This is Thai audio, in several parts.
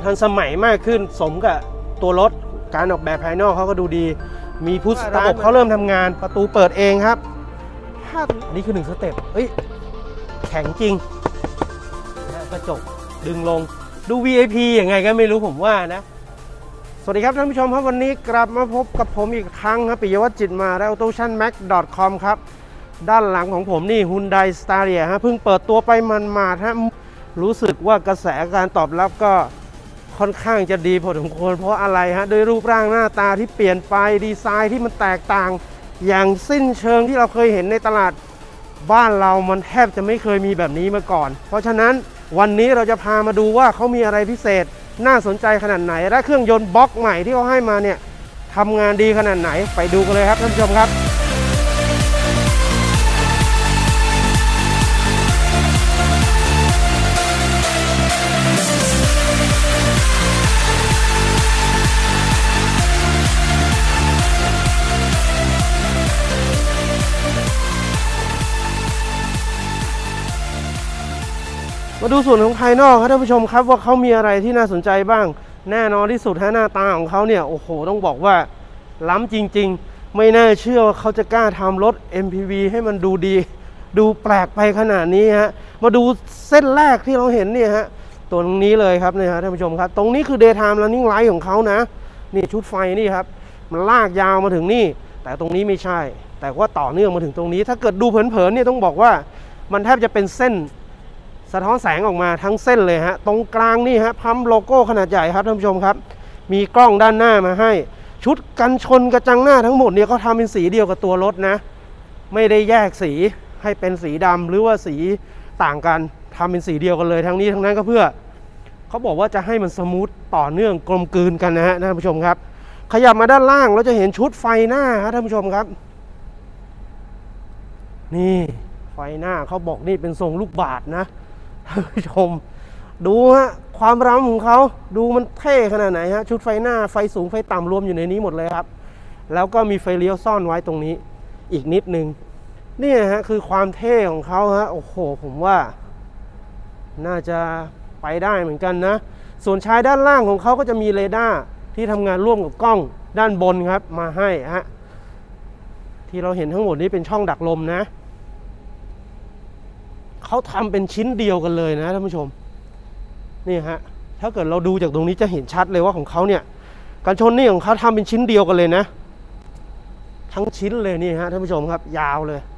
ทันสมัยมากขึ้นสมกับตัวรถการออกแบบภายนอกเขาก็ดูดีมีพุชระบบเขาเริ่มทำงานประตูเปิดเองครับอันนี้คือ1สเต็ปแข็งจริงกระจกดึงลงดู VIP ยังไงก็ไม่รู้ผมว่านะสวัสดีครับท่านผู้ชมครับวันนี้กลับมาพบกับผมอีกครั้งครับปิยวัฒน์จิตมาและ automac.com ครับด้านหลังของผมนี่ Hyundai Staria ฮะเพิ่งเปิดตัวไปมันๆฮะรู้สึกว่ากระแสการตอบรับก็ค่อนข้างจะดีพอสมควรเพราะอะไรฮะโดยรูปร่างหน้าตาที่เปลี่ยนไปดีไซน์ที่มันแตกต่างอย่างสิ้นเชิงที่เราเคยเห็นในตลาดบ้านเรามันแทบจะไม่เคยมีแบบนี้มาก่อนเพราะฉะนั้นวันนี้เราจะพามาดูว่าเขามีอะไรพิเศษน่าสนใจขนาดไหนและเครื่องยนต์บล็อกใหม่ที่เขาให้มาเนี่ยทำงานดีขนาดไหนไปดูกันเลยครับท่านผู้ชมครับมาดูส่วนของภายนอกครับท่านผู้ชมครับว่าเขามีอะไรที่น่าสนใจบ้างแน่นอนที่สุดหน้าตาของเขาเนี่ยโอ้โหต้องบอกว่าล้ำจริงๆไม่น่าเชื่อว่าเขาจะกล้าทำรถ MPV ให้มันดูดีดูแปลกไปขนาดนี้ฮะมาดูเส้นแรกที่เราเห็นเนี่ยฮะตัวนี้เลยครับเนี่ยฮะท่านผู้ชมครับตรงนี้คือ Daytime Running Light ของเขานะนี่ชุดไฟนี่ครับมันลากยาวมาถึงนี่แต่ตรงนี้ไม่ใช่แต่ว่าต่อเนื่องมาถึงตรงนี้ถ้าเกิดดูเผินๆเนี่ยต้องบอกว่ามันแทบจะเป็นเส้นสะท้อนแสงออกมาทั้งเส้นเลยฮะตรงกลางนี่ฮะพัมโลโก้ขนาดใหญ่ครับท่านผู้ชมครับมีกล้องด้านหน้ามาให้ชุดกันชนกระจังหน้าทั้งหมดเนี่ยเขาทำเป็นสีเดียวกับตัวรถนะไม่ได้แยกสีให้เป็นสีดำหรือว่าสีต่างกันทำเป็นสีเดียวกันเลยทั้งนี้ทั้งนั้นก็เพื่อเขาบอกว่าจะให้มันสมูทต่อเนื่องกลมกลืนกันนะฮะท่านผู้ชมครับขยับมาด้านล่างเราจะเห็นชุดไฟหน้าครับท่านผู้ชมครับนี่ไฟหน้าเขาบอกนี่เป็นทรงลูกบาศก์นะท่านผู้ชมดูฮะความล้ำของเขาดูมันเท่ขนาดไหนฮะชุดไฟหน้าไฟสูงไฟต่ำรวมอยู่ในนี้หมดเลยครับแล้วก็มีไฟเลี้ยวซ่อนไว้ตรงนี้อีกนิดนึงนี่ฮะคือความเท่ของเขาฮะโอ้โหผมว่าน่าจะไปได้เหมือนกันนะส่วนชายด้านล่างของเขาก็จะมีเรดาร์ที่ทำงานร่วมกับกล้องด้านบนครับมาให้ฮะที่เราเห็นทั้งหมดนี้เป็นช่องดักลมนะเขาทำเป็นชิ้นเดียวกันเลยนะท่านผู้ชมนี่ฮะถ้าเกิดเราดูจากตรงนี้จะเห็นชัดเลยว่าของเขาเนี่ยกันชนนี่ของเขาทำเป็นชิ้นเดียวกันเลยนะทั้งชิ้นเลยนี่ฮะท่านผู้ชมครับยาวเลย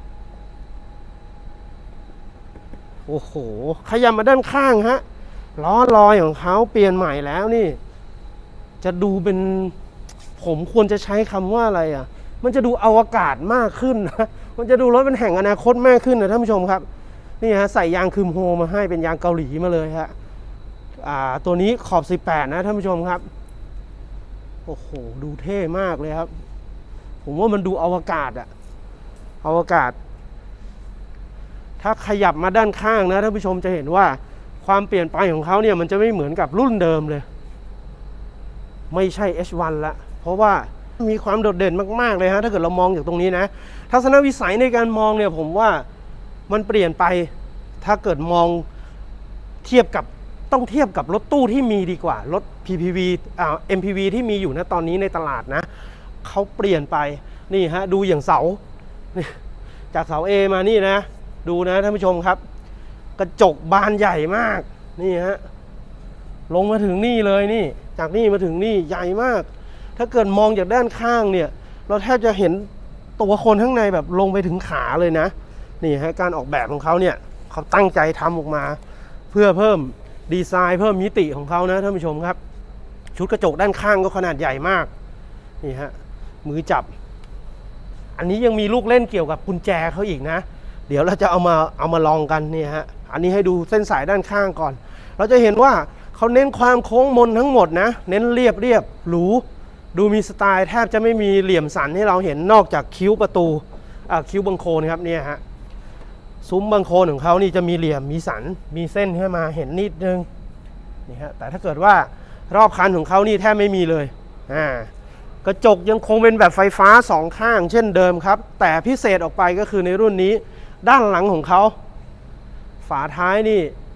โอ้โหขยับมาด้านข้างฮะล้อลอยของเขาเปลี่ยนใหม่แล้วนี่จะดูเป็นผมควรจะใช้คำว่าอะไรอ่ะมันจะดูอวกาศมากขึ้นนะมันจะดูรถเป็นแห่งอนาคตมากขึ้นนะท่านผู้ชมครับนี่ฮะใส่ยางคืมโฮมาให้เป็นยางเกาหลีมาเลยฮะตัวนี้ขอบ18นะท่านผู้ชมครับโอ้โหดูเท่มากเลยครับผมว่ามันดูอวกาศอะอวกาศถ้าขยับมาด้านข้างนะท่านผู้ชมจะเห็นว่าความเปลี่ยนไปของเขาเนี่ยมันจะไม่เหมือนกับรุ่นเดิมเลยไม่ใช่ H1 ละเพราะว่ามีความโดดเด่นมากๆเลยฮะถ้าเกิดเรามองจากตรงนี้นะทัศนวิสัยในการมองเนี่ยผมว่ามันเปลี่ยนไปถ้าเกิดมองเทียบกับต้องเทียบกับรถตู้ที่มีดีกว่ารถ PPV MPV ที่มีอยู่นะตอนนี้ในตลาดนะเขาเปลี่ยนไปนี่ฮะดูอย่างเสาจากเสา A มานี่นะดูนะท่านผู้ชมครับกระจกบานใหญ่มากนี่ฮะลงมาถึงนี่เลยนี่จากนี่มาถึงนี่ใหญ่มากถ้าเกิดมองจากด้านข้างเนี่ยเราแทบจะเห็นตัวคนข้างในแบบลงไปถึงขาเลยนะนี่ฮะการออกแบบของเขาเนี่ยเขาตั้งใจทำออกมาเพื่อเพิ่มดีไซน์เพิ่มมิติของเขานะท่านผู้ชมครับชุดกระจกด้านข้างก็ขนาดใหญ่มากนี่ฮะมือจับอันนี้ยังมีลูกเล่นเกี่ยวกับกุญแจเขาอีกนะเดี๋ยวเราจะเอามาลองกันนี่ฮะอันนี้ให้ดูเส้นสายด้านข้างก่อนเราจะเห็นว่าเขาเน้นความโค้งมนทั้งหมดนะเน้นเรียบหรูดูมีสไตล์แทบจะไม่มีเหลี่ยมสันให้เราเห็นนอกจากคิ้วประตูคิ้วบังโคลนครับเนี่ยฮะซุ้มบังโคลนของเขานี่จะมีเหลี่ยมมีสันมีเส้นให้มาเห็นนิดนึงนี่ฮะแต่ถ้าเกิดว่ารอบคันของเขานี่แทบไม่มีเลยกระจกยังคงเป็นแบบไฟฟ้า2ข้างเช่นเดิมครับแต่พิเศษออกไปก็คือในรุ่นนี้ด้านหลังของเขาฝาท้ายนี่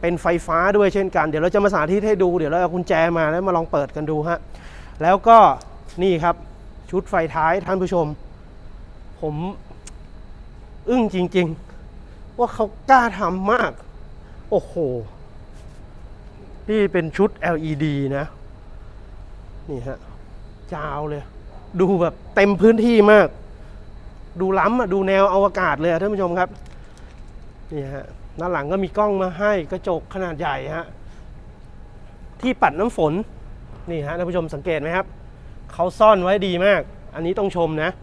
เป็นไฟฟ้าด้วยเช่นกันเดี๋ยวเราจะมาสาธิตให้ดูเดี๋ยวเราเอากุญแจมาแล้วมาลองเปิดกันดูฮะแล้วก็นี่ครับชุดไฟท้ายท่านผู้ชมผมอึ้งจริงๆว่าเขากล้าทำมากโอ้โหนี่เป็นชุด LED นะนี่ฮะยาวเลยดูแบบเต็มพื้นที่มากดูล้ำอ่ะดูแนวอวกาศเลยท่านผู้ชมครับนี่ฮะด้านหลังก็มีกล้องมาให้กระจกขนาดใหญ่ฮะที่ปัดน้ำฝนนี่ฮะท่านผู้ชมสังเกตไหมครับเขาซ่อนไว้ดีมากอันนี้ต้องชมนะ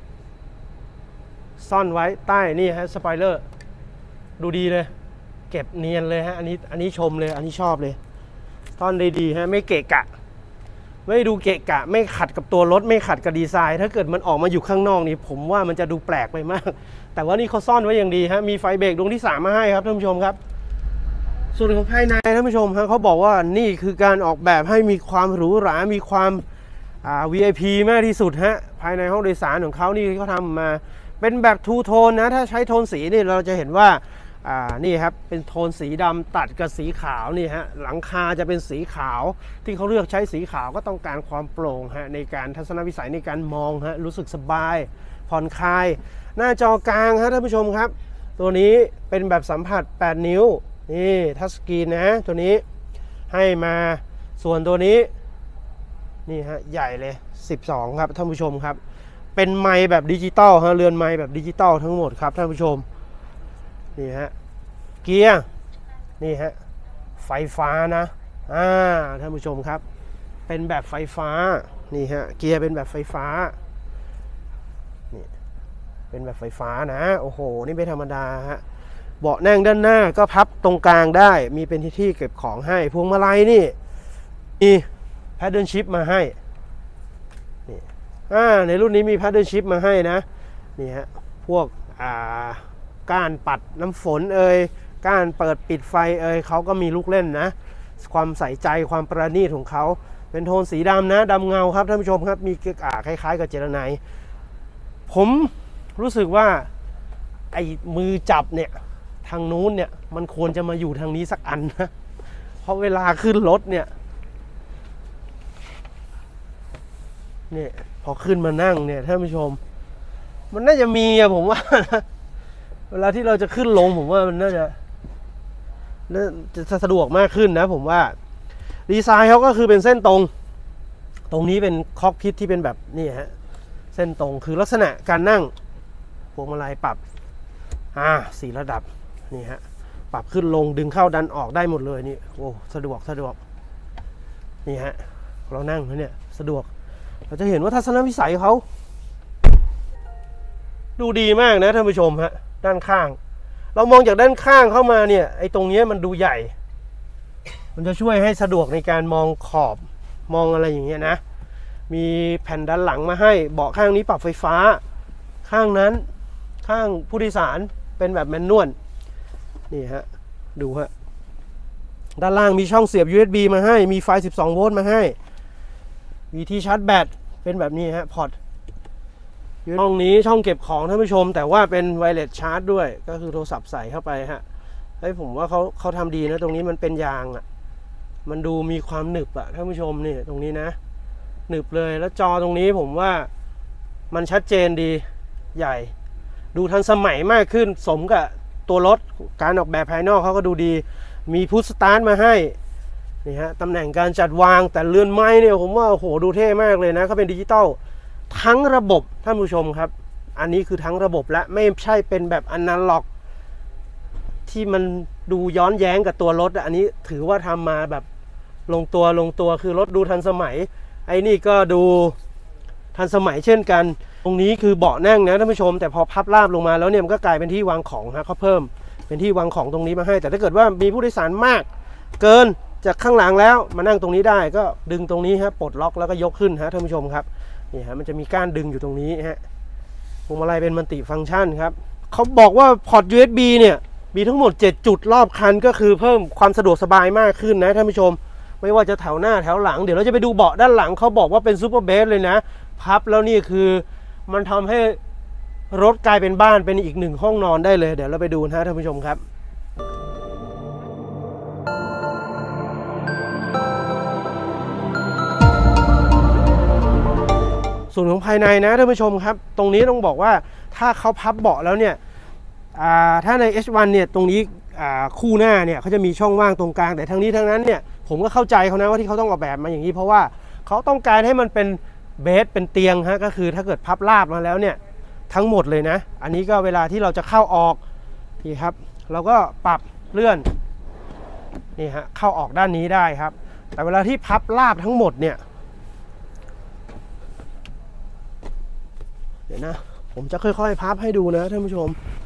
ซ่อนไว้ใต้นี่ฮะสปอยเลอร์ดูดีเลยเก็บเนียนเลยฮะอันนี้ชมเลยอันนี้ชอบเลยซ่อนได้ดีฮะไม่เกะกะไม่ดูเกะกะไม่ขัดกับตัวรถไม่ขัดกับดีไซน์ถ้าเกิดมันออกมาอยู่ข้างนอกนี่ผมว่ามันจะดูแปลกไปมากแต่ว่านี่เขาซ่อนไว้อย่างดีฮะมีไฟเบรกดวงที่3มาให้ครับท่านผู้ชมครับส่วนของภายในท่านผู้ชมฮะเขาบอกว่านี่คือการออกแบบให้มีความหรูหรามีความVIP มากที่สุดฮะภายในห้องโดยสารของเขานี่เขาทำมาเป็นแบบทูโทนนะถ้าใช้โทนสีนี่เราจะเห็นว่านี่ครับเป็นโทนสีดำตัดกับสีขาวนี่ฮะหลังคาจะเป็นสีขาวที่เขาเลือกใช้สีขาวก็ต้องการความโปร่งฮะในการทัศนวิสัยในการมองฮะรู้สึกสบายผ่อนคลายหน้าจอกลางฮะท่านผู้ชมครับตัวนี้เป็นแบบสัมผัส8นิ้วนี่ทัชสกรีนนะตัวนี้ให้มาส่วนตัวนี้นี่ฮะใหญ่เลย12ครับท่านผู้ชมครับเป็นไมค์แบบดิจิตอลฮะเรือนไมค์แบบดิจิตอลทั้งหมดครับท่านผู้ชมนี่ฮะเกียร์นี่ฮะไฟฟ้านะท่านผู้ชมครับเป็นแบบไฟฟ้านี่ฮะเกียร์เป็นแบบไฟฟ้านี่เป็นแบบไฟฟ้านะโอ้โหนี่ไม่ธรรมดาฮะเบาะนั่งด้านหน้าก็พับตรงกลางได้มีเป็นที่เก็บของให้พวงมาลัยนี่มีแพดเดิลชิพมาให้นี่ในรุ่นนี้มีแพดเดิลชิพมาให้นะนี่ฮะพวกก้านปัดน้ำฝนก้านเปิดปิดไฟเขาก็มีลูกเล่นนะความใส่ใจความประณีตของเขาเป็นโทนสีดำนะดำเงาครับท่านผู้ชมครับมีคล้ายๆกับเจรไนผมรู้สึกว่าไอ้มือจับเนี่ยทางนู้นเนี่ยมันควรจะมาอยู่ทางนี้สักอันนะเพราะเวลาขึ้นรถเนี่ยพอขึ้นมานั่งเนี่ยท่านผู้ชมมันน่าจะมีผมว่านะเวลาที่เราจะขึ้นลงผมว่ามันน่าจะสะดวกมากขึ้นนะผมว่าดีไซน์เขาก็คือเป็นเส้นตรงนี้เป็นคอกพิทที่เป็นแบบนี่ฮะเส้นตรงคือลักษณะการนั่งพวงมาลัยปรับ4ระดับนี่ฮะปรับขึ้นลงดึงเข้าดันออกได้หมดเลยนี่โอ้สะดวกนี่ฮะเรานั่งเนี่ยสะดวกเราจะเห็นว่าทัศนวิสัยเขาดูดีมากนะท่านผู้ชมฮะด้านข้างเรามองจากด้านข้างเข้ามาเนี่ยไอ้ตรงนี้มันดูใหญ่มันจะช่วยให้สะดวกในการมองขอบมองอะไรอย่างเงี้ยนะมีแผ่นด้านหลังมาให้เบาะข้างนี้ปรับไฟฟ้าข้างนั้นข้างผู้โดยสารเป็นแบบแมนนวลนี่ฮะดูฮะด้านล่างมีช่องเสียบ USB มาให้มีไฟ12โวลต์มาให้มีที่ชาร์จแบตเป็นแบบนี้ฮะพอร์ตช่องนี้ช่องเก็บของท่านผู้ชมแต่ว่าเป็นไวเลสชาร์จด้วยก็คือโทรศัพท์ใส่เข้าไปฮะผมว่าเขาทำดีนะตรงนี้มันเป็นยางมันดูมีความหนึบท่านผู้ชมนี่ตรงนี้นะหนึบเลยแล้วจอตรงนี้ผมว่ามันชัดเจนดีใหญ่ดูทันสมัยมากขึ้นสมกับตัวรถการออกแบบภายนอกเขาก็ดูดีมีพุชสตาร์ทมาให้นี่ฮะตำแหน่งการจัดวางแต่เรือนไม้เนี่ยผมว่าโอ้โหดูเท่มากเลยนะเขาเป็นดิจิตอลทั้งระบบท่านผู้ชมครับอันนี้คือทั้งระบบและไม่ใช่เป็นแบบอนาล็อกที่มันดูย้อนแย้งกับตัวรถอันนี้ถือว่าทำมาแบบลงตัวคือรถดูทันสมัยไอ้นี่ก็ดูทันสมัยเช่นกันตรงนี้คือเบาะนั่งนะท่านผู้ชมแต่พอพับราบลงมาแล้วเนี่ยมันก็กลายเป็นที่วางของฮะเขาเพิ่มเป็นที่วางของตรงนี้มาให้แต่ถ้าเกิดว่ามีผู้โดยสารมากเกินจากข้างหลังแล้วมานั่งตรงนี้ได้ก็ดึงตรงนี้ฮะปลดล็อกแล้วก็ยกขึ้นฮะท่านผู้ชมครับนี่ฮะมันจะมีก้านดึงอยู่ตรงนี้ฮะพวงมาลัยเป็นมัลติฟังก์ชันครับเขาบอกว่าพอร์ต USB เนี่ยมีทั้งหมด7จุดรอบคันก็คือเพิ่มความสะดวกสบายมากขึ้นนะท่านผู้ชมไม่ว่าจะแถวหน้าแถวหลังเดี๋ยวเราจะไปดูเบาะด้านหลังเขาบอกว่าเป็นซูเปอร์เบสเลยนะพับแล้วนี่คือมันทำให้รถกลายเป็นบ้านเป็นอีก1ห้องนอนได้เลยเดี๋ยวเราไปดูนะท่านผู้ชมครับส่วนของภายในนะท่านผู้ชมครับตรงนี้ต้องบอกว่าถ้าเขาพับเบาะแล้วเนี่ยถ้าใน H1 เนี่ยตรงนี้คู่หน้าเนี่ยเขาจะมีช่องว่างตรงกลางแต่ทั้งนี้ทั้งนั้นเนี่ยผมก็เข้าใจเขานะว่าที่เขาต้องออกแบบมาอย่างนี้เพราะว่าเขาต้องการให้มันเป็นเบสเป็นเตียงฮะก็คือถ้าเกิดพับราบมาแล้วเนี่ยทั้งหมดเลยนะอันนี้ก็เวลาที่เราจะเข้าออกนี่ครับเราก็ปรับเลื่อนนี่ฮะเข้าออกด้านนี้ได้ครับแต่เวลาที่พับราบทั้งหมดเนี่ยเดี๋ยวนะผมจะค่อยๆพับให้ดูนะท่านผู้ชม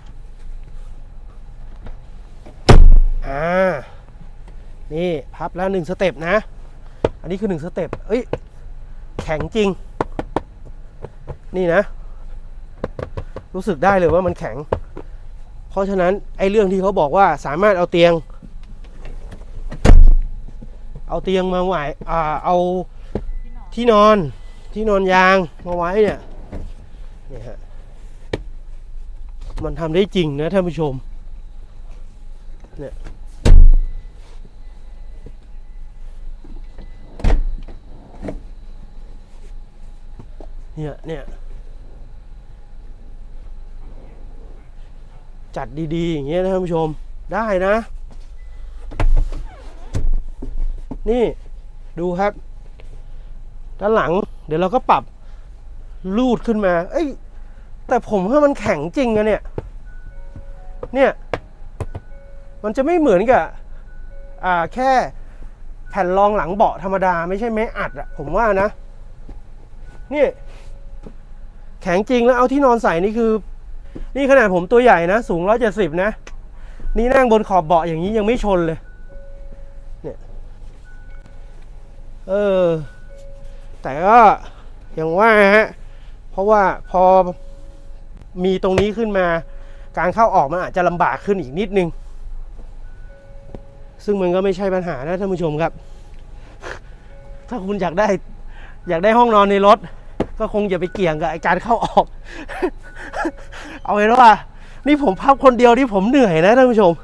นี่พับแล้ว1สเต็ปนะอันนี้คือ1สเต็ปเอ้ยแข็งจริงนี่นะรู้สึกได้เลยว่ามันแข็งเพราะฉะนั้นไอ้เรื่องที่เขาบอกว่าสามารถเอาเตียงมาไว้เอาที่นอนยางมาไว้เนี่ยฮะมันทำได้จริงนะท่านผู้ชมเนี่ยจัดดีๆอย่างเงี้ยนะท่านผู้ชมได้นะนี่ดูครับด้านหลังเดี๋ยวเราก็ปรับลูดขึ้นมาเอ้ยแต่ผมว่ามันแข็งจริงอะเนี่ยมันจะไม่เหมือนกับแค่แผ่นรองหลังเบาะธรรมดาไม่ใช่ไม้อัดอะผมว่านะนี่แข็งจริงแล้วเอาที่นอนใส่นี่คือนี่ขนาดผมตัวใหญ่นะสูง170นะนี่นั่งบนขอบเบาะอย่างนี้ยังไม่ชนเลยเนี่ยแต่ก็อย่างว่าฮะเพราะว่าพอมีตรงนี้ขึ้นมาการเข้าออกมันอาจจะลำบากขึ้นอีกนิดนึงซึ่งมันก็ไม่ใช่ปัญหานะท่านผู้ชมครับถ้าคุณอยากได้ห้องนอนในรถก็คงอย่าไปเกี่ยงกับการเข้าออกเอาไว้ว่านี่ผมพับคนเดียวที่ผมเหนื่อยนะท่านผู้ชม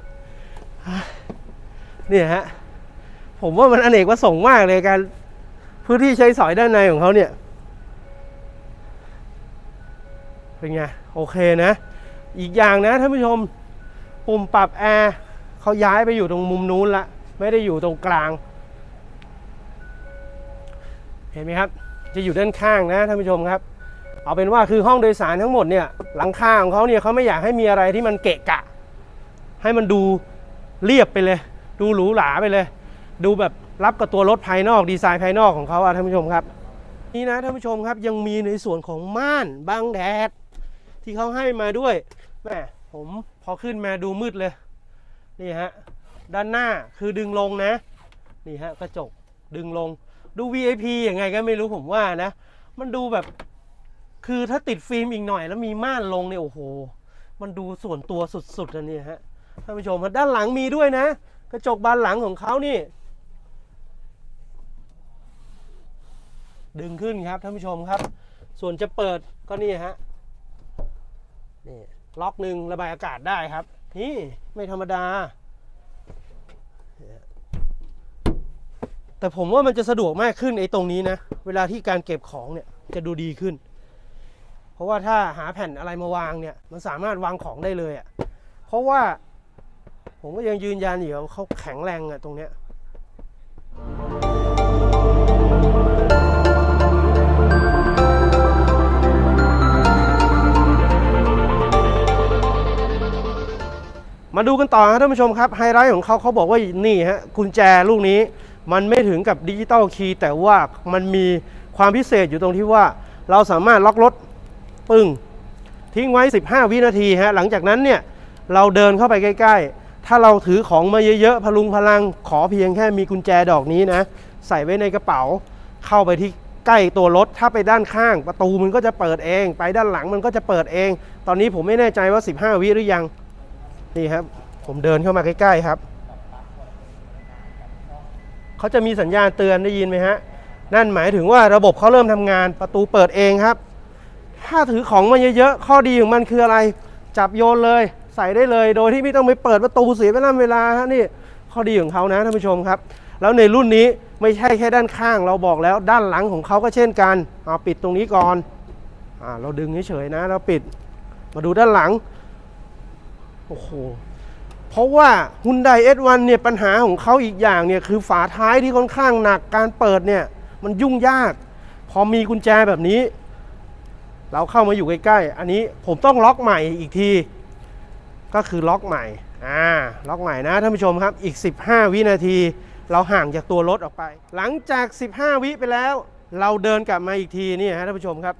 เนี่ยฮะผมว่ามันอเนกประสงค์มากเลยการพื้นที่ใช้สอยด้านในของเขาเนี่ยเป็นไงโอเคนะอีกอย่างนะท่านผู้ชมปุ่มปรับแอร์เขาย้ายไปอยู่ตรงมุมนู้นละไม่ได้อยู่ตรงกลางเห็นไหมครับจะอยู่ด้านข้างนะท่านผู้ชมครับเอาเป็นว่าคือห้องโดยสารทั้งหมดเนี่ยหลังคาของเขาเนี่ยเขาไม่อยากให้มีอะไรที่มันเกะกะให้มันดูเรียบไปเลยดูหรูหราไปเลยดูแบบรับกับตัวรถภายนอกดีไซน์ภายนอกของเขาท่านผู้ชมครับนี่นะท่านผู้ชมครับยังมีในส่วนของม่านบังแดดที่เขาให้มาด้วยแม่ผมพอขึ้นมาดูมืดเลยนี่ฮะด้านหน้าคือดึงลงนะนี่ฮะกระจกดึงลงดู VIP ยังไงก็ไม่รู้ผมว่านะมันดูแบบคือถ้าติดฟิล์มอีกหน่อยแล้วมีม่านลงเนี่ยโอ้โหมันดูส่วนตัวสุดๆอันนี้ฮะท่านผู้ชมด้านหลังมีด้วยนะกระจกบานหลังของเขานี่ดึงขึ้นครับท่านผู้ชมครับส่วนจะเปิดก็นี่ฮะนี่ล็อกหนึ่งระบายอากาศได้ครับนี่ไม่ธรรมดาแต่ผมว่ามันจะสะดวกมากขึ้นไอ้ตรงนี้นะเวลาที่การเก็บของเนี่ยจะดูดีขึ้นเพราะว่าถ้าหาแผ่นอะไรมาวางเนี่ยมันสามารถวางของได้เลยอ่ะเพราะว่าผมก็ยังยืนยันอยู่ว่าเขาแข็งแรงอ่ะตรงเนี้ยมาดูกันต่อครับท่านผู้ชมครับไฮไลท์ของเขาบอกว่านี่ฮะกุญแจลูกนี้มันไม่ถึงกับดิจิตอลคีย์แต่ว่ามันมีความพิเศษอยู่ตรงที่ว่าเราสามารถล็อกรถปึ้งทิ้งไว้15 วินาทีฮะหลังจากนั้นเนี่ยเราเดินเข้าไปใกล้ๆถ้าเราถือของมาเยอะๆพลุงพลังขอเพียงแค่มีกุญแจดอกนี้นะใส่ไว้ในกระเป๋าเข้าไปที่ใกล้ตัวรถถ้าไปด้านข้างประตูมันก็จะเปิดเองไปด้านหลังมันก็จะเปิดเองตอนนี้ผมไม่แน่ใจว่า15 วิหรือยังนี่ครับผมเดินเข้ามาใกล้ๆครับเขาจะมีสัญญาณเตือนได้ยินไหมฮะนั่นหมายถึงว่าระบบเขาเริ่มทำงานประตูเปิดเองครับถ้าถือของมาเยอะๆข้อดีของมันคืออะไรจับโยนเลยใส่ได้เลยโดยที่ไม่ต้องไปเปิดประตูเสียเวลาฮะนี่ข้อดีของเขานะท่านผู้ชมครับแล้วในรุ่นนี้ไม่ใช่แค่ด้านข้างเราบอกแล้วด้านหลังของเขาก็เช่นกันเอาปิดตรงนี้ก่อนเราดึงเฉยๆนะเราปิดมาดูด้านหลังโอ้โหเพราะว่า Hyundai H1 เนี่ยปัญหาของเขาอีกอย่างเนี่ยคือฝาท้ายที่ค่อนข้างหนักการเปิดเนี่ยมันยุ่งยากพอมีกุญแจแบบนี้เราเข้ามาอยู่ใกล้ๆอันนี้ผมต้องล็อกใหม่อีกทีก็คือล็อกใหม่ล็อกใหม่นะท่านผู้ชมครับอีก15วินาทีเราห่างจากตัวรถออกไปหลังจาก15วิไปแล้วเราเดินกลับมาอีกทีนี่ฮะท่านผู้ชมครับ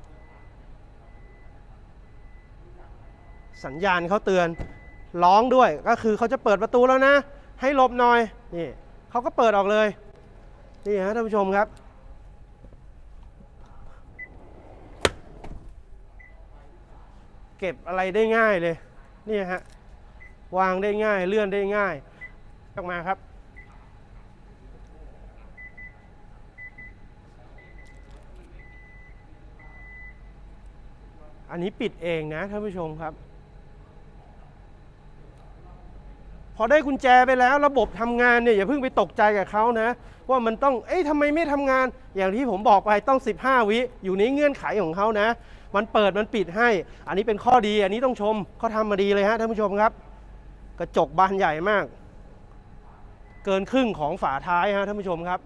สัญญาณเขาเตือนร้องด้วยก็คือเขาจะเปิดประตูแล้วนะให้หลบหน่อยนี่เขาก็เปิดออกเลยนี่ฮะท่านผู้ชมครับเก็บอะไรได้ง่ายเลยนี่ฮะวางได้ง่ายเลื่อนได้ง่ายออกมาครับอันนี้ปิดเองนะท่านผู้ชมครับพอได้กุญแจไปแล้วระบบทำงานเนี่ยอย่าเพิ่งไปตกใจกับเขานะว่ามันต้องทำไมไม่ทำงานอย่างที่ผมบอกไปต้อง15วิอยู่ในเงื่อนไขของเขานะมันเปิดมันปิดให้อันนี้เป็นข้อดีอันนี้ต้องชมเขาทำมาดีเลยฮะท่านผู้ชมครับกระจกบานใหญ่มากเกินครึ่งของฝาท้ายฮะท่านผู้ชมครับ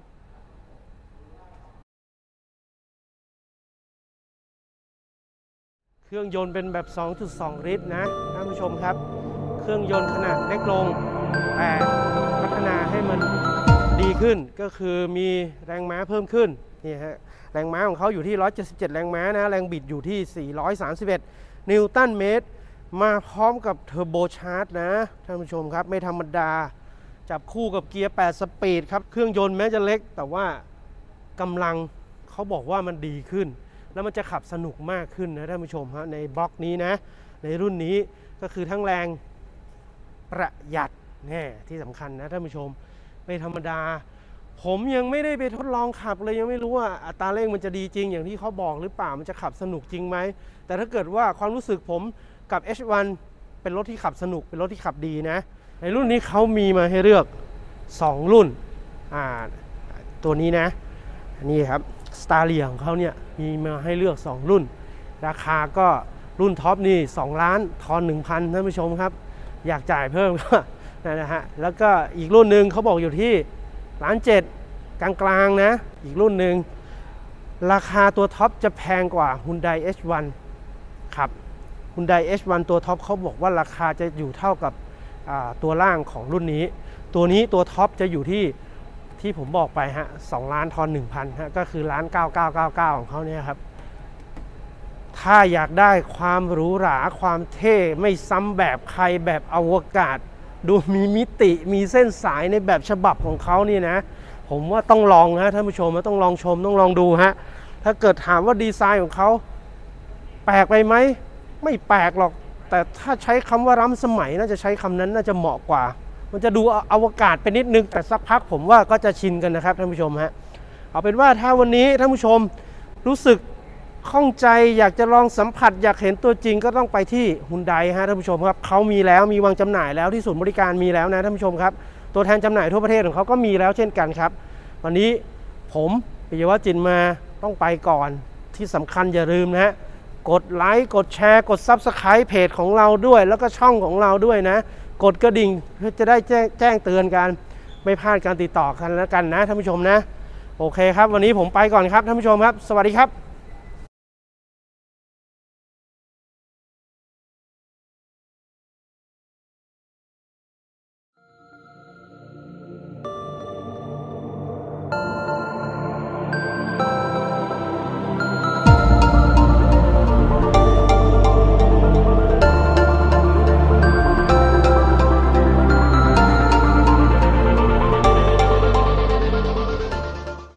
เครื่องยนต์เป็นแบบ 2.2 ลิตรนะท่านผู้ชมครับเครื่องยนต์ขนาดเล็กลงแต่พัฒนาให้มันดีขึ้นก็คือมีแรงม้าเพิ่มขึ้นนี่ฮะแรงม้าของเขาอยู่ที่177แรงม้านะแรงบิดอยู่ที่431นิวตันเมตรมาพร้อมกับเทอร์โบชาร์จนะท่านผู้ชมครับไม่ธรรมดาจับคู่กับเกียร์8สปีดครับเครื่องยนต์แม้จะเล็กแต่ว่ากำลังเขาบอกว่ามันดีขึ้นแล้วมันจะขับสนุกมากขึ้นนะท่านผู้ชมฮะในบล็อกนี้นะในรุ่นนี้ก็คือทั้งแรงประหยัดแน่ที่สำคัญนะท่านผู้ชมไม่ธรรมดาผมยังไม่ได้ไปทดลองขับเลยยังไม่รู้ว่าอัตราเร่งมันจะดีจริงอย่างที่เขาบอกหรือเปล่ามันจะขับสนุกจริงไหมแต่ถ้าเกิดว่าความรู้สึกผมกับ H1 เป็นรถที่ขับสนุกเป็นรถที่ขับดีนะในรุ่นนี้เขามีมาให้เลือก2รุ่นตัวนี้นะนี่ครับสตาร์เลียของเขาเนี่ยมีมาให้เลือก2รุ่นราคาก็รุ่นท็อปนี่2ล้านทอน 1,000 ท่านผู้ชมครับอยากจ่ายเพิ่มก็นะฮะแล้วก็อีกรุ่นหนึ่งเขาบอกอยู่ที่1.7 ล้านกลางๆนะอีกรุ่นหนึ่งราคาตัวท็อปจะแพงกว่า Hyundai H1 ครับ Hyundai H1 ตัวท็อปเขาบอกว่าราคาจะอยู่เท่ากับตัวล่างของรุ่นนี้ตัวนี้ตัวท็อปจะอยู่ที่ผมบอกไปฮะ2ล้านทอน 1,000 ฮะก็คือ1,9999ของเขาเนี่ยครับถ้าอยากได้ความหรูหราความเท่ไม่ซ้ำแบบใครแบบอวกาศดูมีมิติมีเส้นสายในแบบฉบับของเขานี่นะผมว่าต้องลองนะท่านผู้ชมต้องลองชมต้องลองดูฮะถ้าเกิดถามว่าดีไซน์ของเขาแปลกไปไหมไม่แปลกหรอกแต่ถ้าใช้คำว่าล้ำสมัยน่าจะใช้คำนั้นน่าจะเหมาะกว่ามันจะดูอวกาศไปนิดนึงแต่สักพักผมว่าก็จะชินกันนะครับท่านผู้ชมฮะเอาเป็นว่าถ้าวันนี้ท่านผู้ชมรู้สึกข้องใจอยากจะลองสัมผัสอยากเห็นตัวจริงก็ต้องไปที่ Hyundai ฮะท่านผู้ชมครับเขามีแล้วมีวางจำหน่ายแล้วที่ศูนย์บริการมีแล้วนะท่านผู้ชมครับตัวแทนจำหน่ายทั่วประเทศของเขาก็มีแล้วเช่นกันครับวันนี้ผมปิยวัฒน์จินมาต้องไปก่อนที่สำคัญอย่าลืมนะกดไลค์กดแชร์กด Subscribe เพจของเราด้วยแล้วก็ช่องของเราด้วยนะกดกระดิ่งเพื่อจะได้แจ้งเตือนกันไม่พลาดการติดต่อกันแล้วกันนะท่านผู้ชมนะโอเคครับวันนี้ผมไปก่อนครับท่านผู้ชมครับสวัสดีครับ